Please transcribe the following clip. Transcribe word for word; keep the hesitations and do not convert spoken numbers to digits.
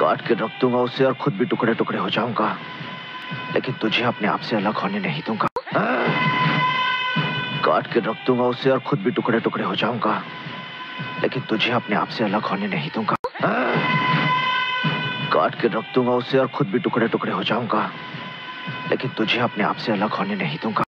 काट के रख दूंगा उसे और खुद भी टुकड़े टुकड़े हो जाऊंगा, लेकिन तुझे अपने आप से अलग होने नहीं दूंगा। काट के रख दूंगा उसे और खुद भी टुकड़े टुकड़े हो जाऊंगा, लेकिन तुझे अपने आप से अलग होने नहीं दूंगा। काट के रख दूंगा उसे और खुद भी टुकड़े टुकड़े हो जाऊंगा, लेकिन तुझे अपने आप से अलग होने नहीं दूंगा।